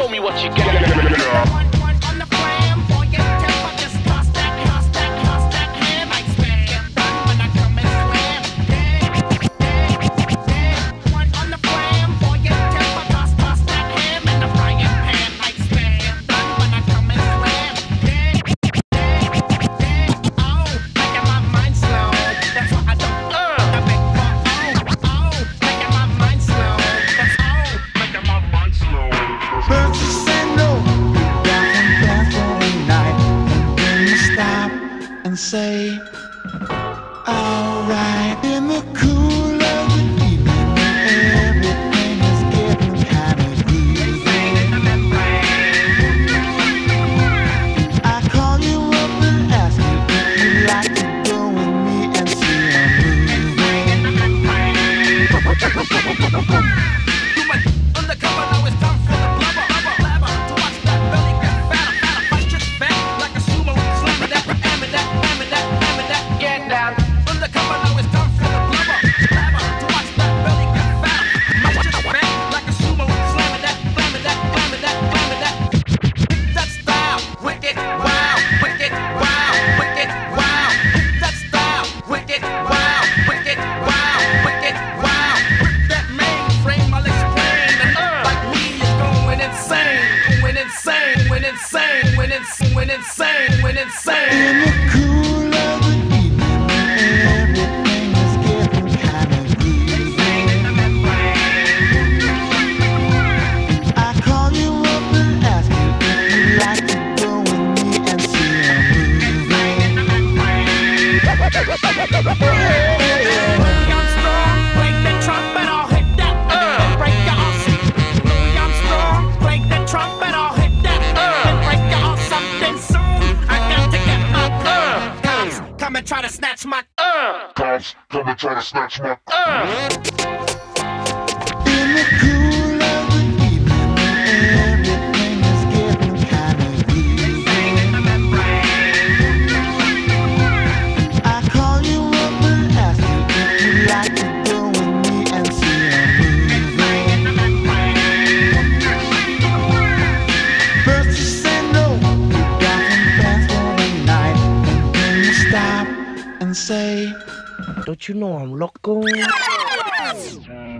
Show me what you got. And say, alright, in the cool of the evening, everything is getting kind of groovy. I call you up and ask you if you'd like to go with me and see a movie. You went undercover, now it's time for the blubber. To watch that belly get fatter, fatter, fight just fat like a sumo, slamming that, hamming that, hamming that, hamming that. Get down. Undercover, now it's time for the blubber. To watch that belly get fatter, fight just fat like a sumo, slamming that, slamming that, slamming that, slamming that. Hit that style, wicked, wow, wicked, wow, wicked, wow. Hit that style, wicked, wow, wicked, wow, wicked, wow. Rip that mainframe, I'll explain. And like me is going insane, going insane, going insane, going insane, going insane, going insane. In the cool of the evening, everything is getting kind of groovy. I call you up and ask you if you'd like to go with me and see a Louis Armstrong, play the trumpet, I'll hit that. Break your arse. Louis Armstrong, play the trumpet, I'll hit that. Then break your arse something soon. I got to get my cops come and try to snatch my Cops come and try to snatch my In the cool of the evening, everything is getting kind of groovy. I call you up and ask you if you'd like to go with me and see a movie. First you say no, you got some plans for the night, and then you stop and say, Don't you know I'm loco?